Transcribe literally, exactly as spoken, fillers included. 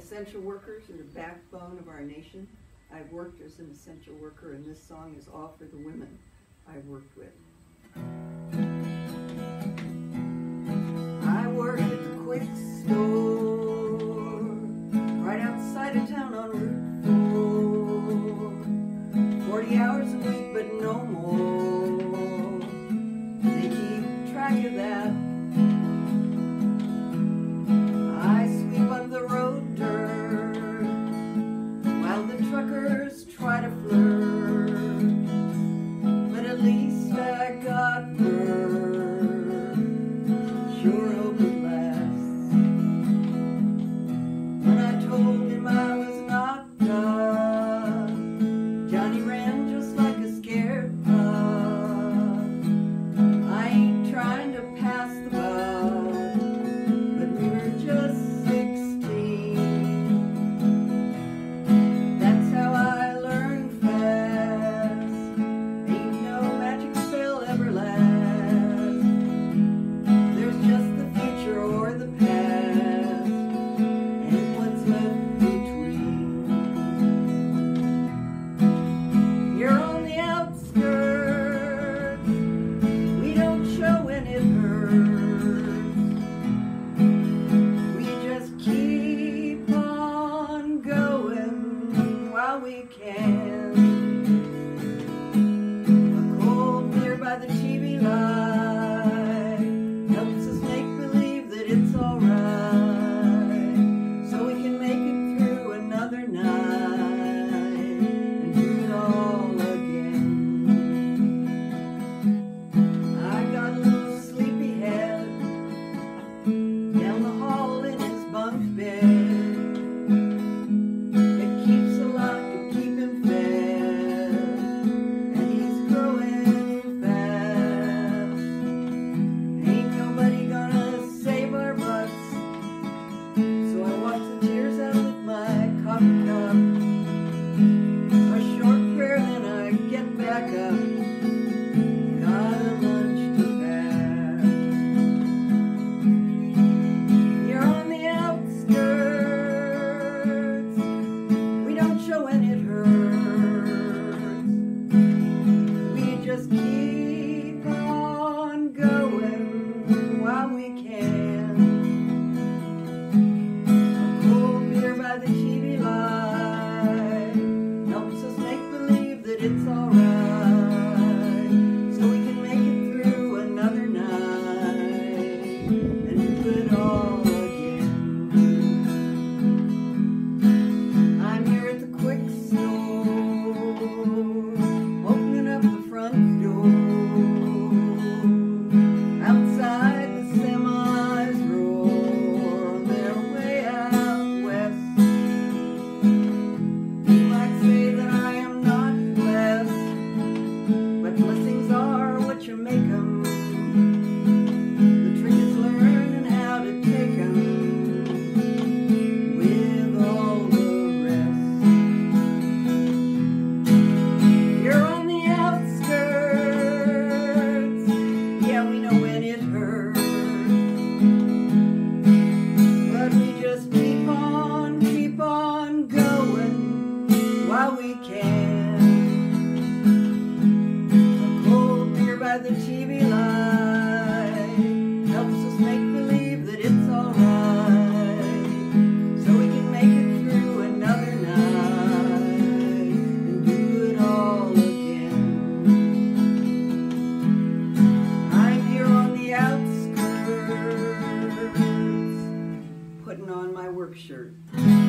Essential workers are the backbone of our nation. I've worked as an essential worker, and this song is all for the women I've worked with. I work at the quick store right outside of town on Route four. Forty hours a week, but no more. They keep track of that. I sweep up the road dirt while the truckers try to flirt. But at least I got Bert. Sure hope it lasts. When I told him I was not done, Johnny ran just like a scared pup. I ain't trying to pass the buck, but we were just sixteen. That's how I learned fast. Ain't no magic spell ever lasts. There's just the future or the past, and what's left between. You're on the outskirts. We don't show when it hurts. We just keep on going while we can. A cold beer by the T V light helps us make believe that it's alright, so we can make it through another night and do it all again. I got a little sleepy head down the hall in his bunk bed. It keeps a lock to keep him fed, and he's growing fast. Ain't nobody gonna save our butts, so I wash the tears out with my coffee cup. A short prayer, then I get back up. Got a lunch to pack. You're on the outskirts. We don't show when it hurts. We just keep on going while we can. A cold beer by the T V light helps us make believe that it's alright, so we can make it through another night and do it all again. I'm here at the quick store, opening up the front door. Outside the semis roar on their way out west. You might say that I am not blessed, but blessings are what you make 'em. The trick is learning how to take 'em with all the rest. You're on the outskirts. Yeah, we know when it hurts, but we just keep on, keep on going while we can. A cold beer by the T V light helps us make believe that it's alright, so we can make it through another night and do it all again. I'm here on the outskirts, putting on my work shirt.